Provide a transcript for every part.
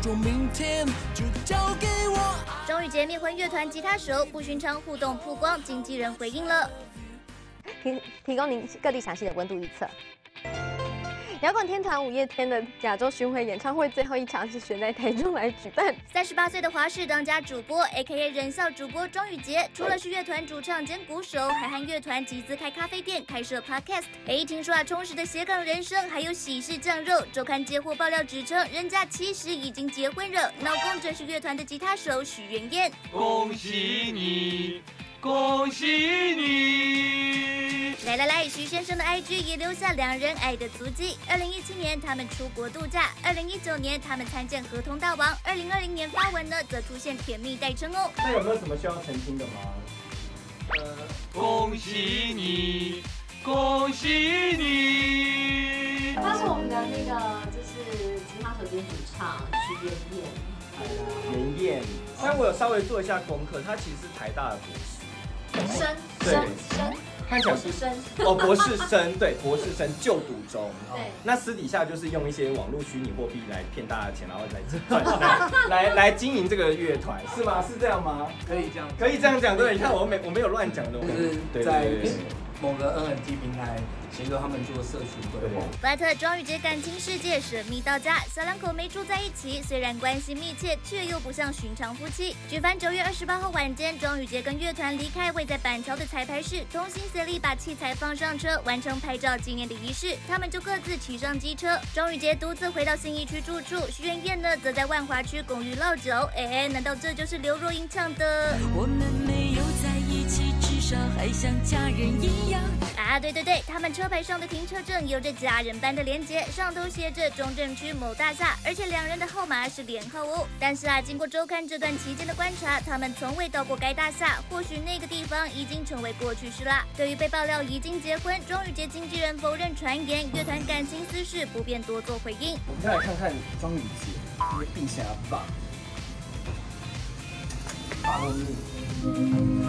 中明天就交给我。 钟宇杰灭婚乐团吉他手不寻常互动曝光，经纪人回应了， 提供您各地详细的温度预测。摇滚天团五月天的亚洲巡回演唱会最后一场是选在台中来举办。 38岁的华视当家主播 ，A.K.A 人笑主播钟宇杰，除了是乐团主唱兼鼓手，还和乐团集资开咖啡店、开设 Podcast。听说充实的斜杠人生，还有喜事酱肉。周刊接获爆料指称，人家其实已经结婚了，老公正是乐团的吉他手许元彦。 恭喜你，恭喜你！ 来，徐先生的 IG 也留下两人爱的足迹。2017年他们出国度假，2019年他们参见合同大王，2020年发文呢则出现甜蜜代称哦。 那有没有什么需要澄清的吗？ 恭喜你，恭喜你！ 他是我们的那个就是吉他手兼主唱徐元彦。 元彦，但我有稍微做一下功课，他其实是台大的博士。 生， 看起来是生博士生，对，博士生就读中。 对， 那私底下就是用一些网络虚拟货币来骗大家的钱，然后来经营这个乐团，是吗？是这样吗？ 可以这样， 可以这样讲，对，你看我没有乱讲的， 就是在某个 NFT 平台协助他们做社群规划。 巴特庄宇杰感情世界神秘到家，小两口没住在一起，虽然关系密切，却又不像寻常夫妻。举凡9月28号晚间，庄宇杰跟乐团离开位在板桥的彩排室，同心协力把器材放上车，完成拍照纪念的仪式。他们就各自骑上机车，庄宇杰独自回到信义区住处，徐元彦呢则在万华区公寓落酒。难道这就是刘若英唱的？ 我们没有在一起，至少还像家人一样。 对，他们车牌上的停车证有着家人般的连结，上头写着中正区某大厦，而且两人的号码是连号哦。但是经过周刊这段期间的观察，他们从未到过该大厦，或许那个地方已经成为过去式啦。对于被爆料已经结婚，庄宇杰经纪人否认传言，乐团感情私事不便多做回应。 我们再来看看庄宇杰，因为陛下棒，发后面。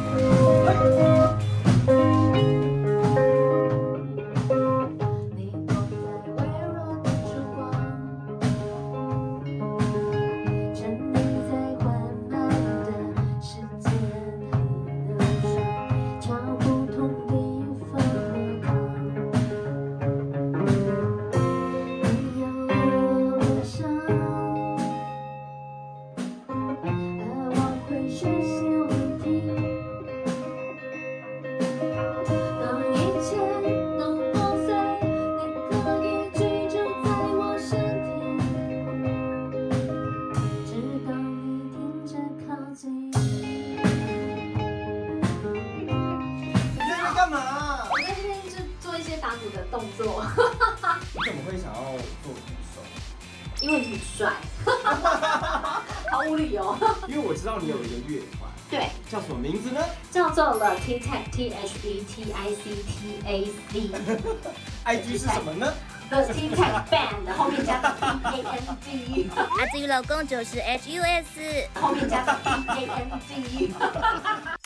打鼓的动作。 你怎么会想要做鼓手？ 因为你帅，毫无理由。 因为我知道你有一个乐团， 对， 叫什么名字呢？ 叫做了 TTECTICTAC。IG 是什么呢 ？The T-Tech Band 后面加个 BAND。 至于老公就是 HUS， 后面加个 BAND。